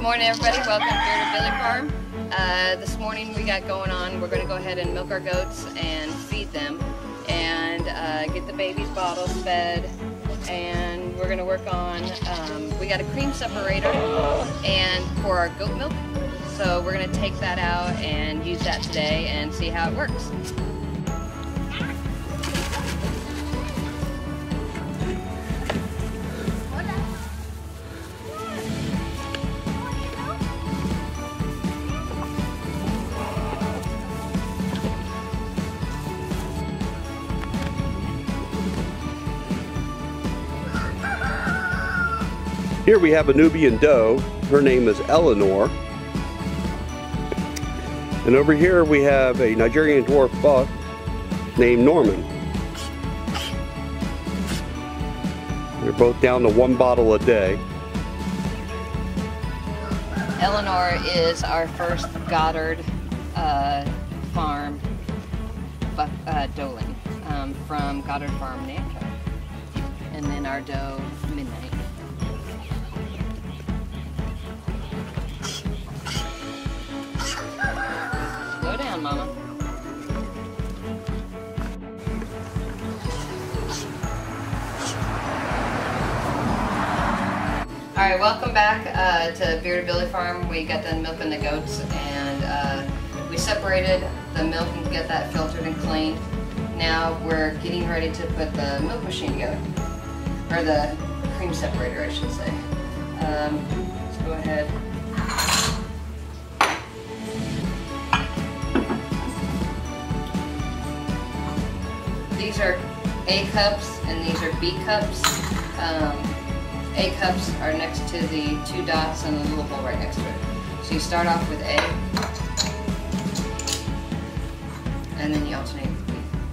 morning, everybody. Welcome here to Billy Farm. This morning we got going on, we're going to go ahead and milk our goats and feed them and get the babies' bottles fed, and we're going to work on, we got a cream separator and for our goat milk, so we're going to take that out and use that today and see how it works. Here we have a Nubian doe. Her name is Eleanor. And over here we have a Nigerian dwarf buck named Norman. They're both down to 1 bottle a day. Eleanor is our first Goddard farm buck doeling from Goddard Farm Nantucket. And then our doe, Midnight. Slow down, Mama. Alright, welcome back to Bearded Billy Farm. We got done milking the goats and we separated the milk and get that filtered and cleaned. Now we're getting ready to put the milk machine together. Or the cream separator, I should say. Let's go ahead. These are A cups and these are B cups. A cups are next to the 2 dots and the little hole right next to it. So you start off with A, and then you alternate with B.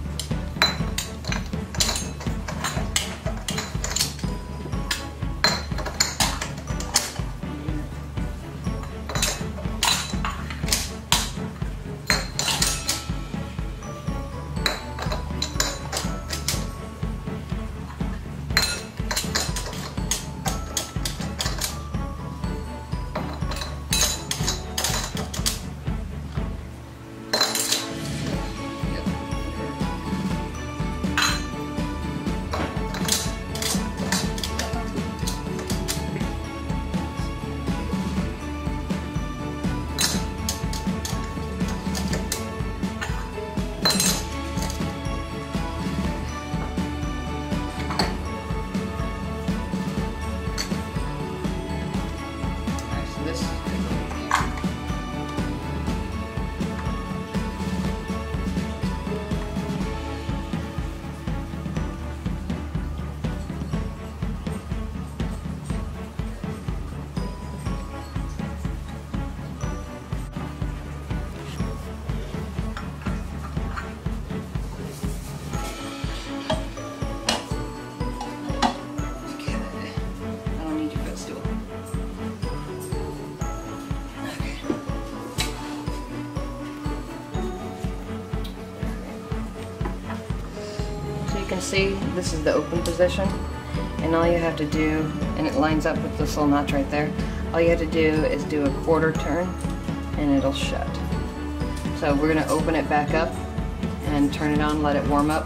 You can see this is the open position, and all you have to do, and it lines up with this little notch right there, all you have to do is do a 1/4 turn and it'll shut. So we're going to open it back up and turn it on, let it warm up.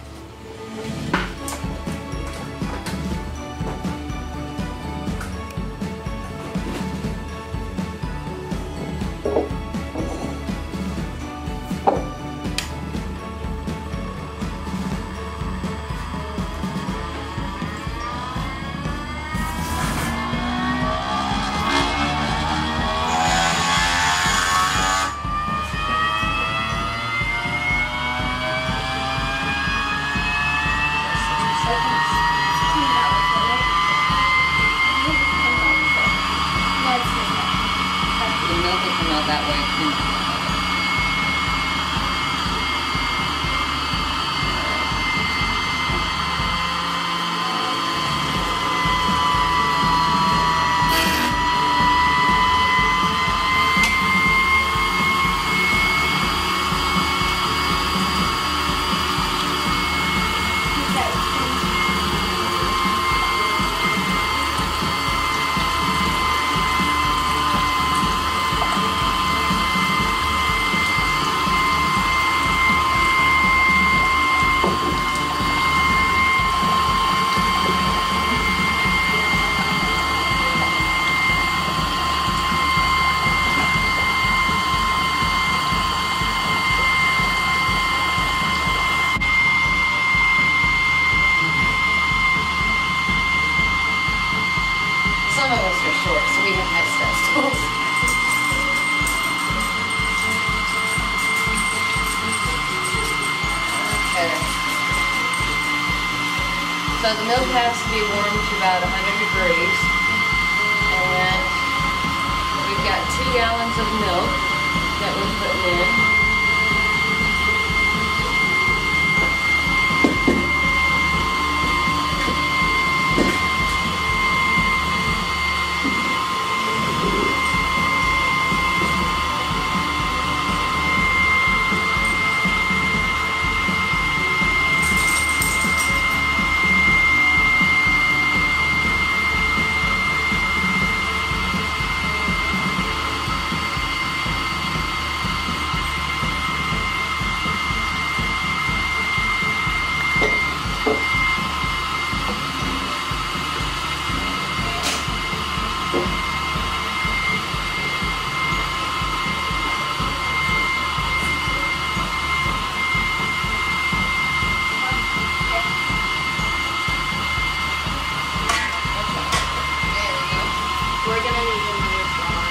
That way. So the milk has to be warmed to about 100 degrees. And we've got 2 gallons of milk that we're putting in. We're gonna need another flour.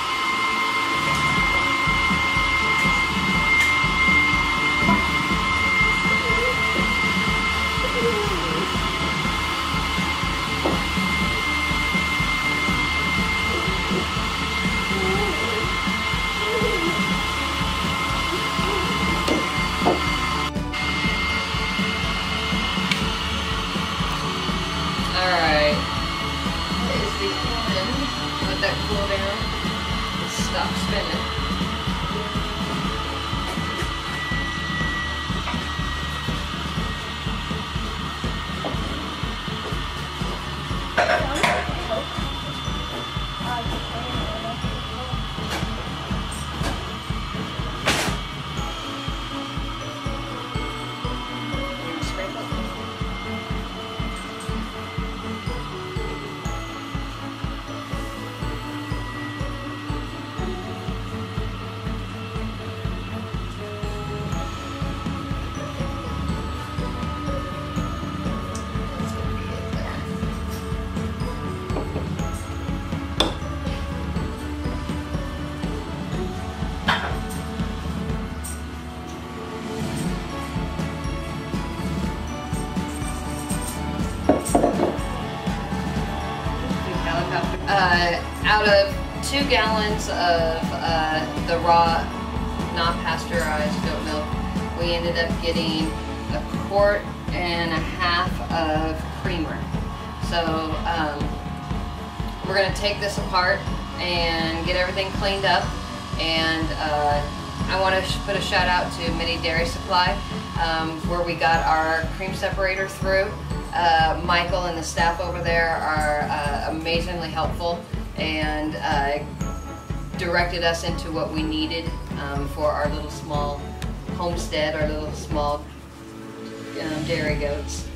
Alright. That is the end. Let that cool down. Stop spinning. Out of 2 gallons of the raw, not pasteurized goat milk, we ended up getting 1.5 quarts of creamer. So we're going to take this apart and get everything cleaned up. And I want to put a shout out to Mini Dairy Supply, where we got our cream separator through. Michael and the staff over there are amazingly helpful and directed us into what we needed for our little small homestead, our little small dairy goats.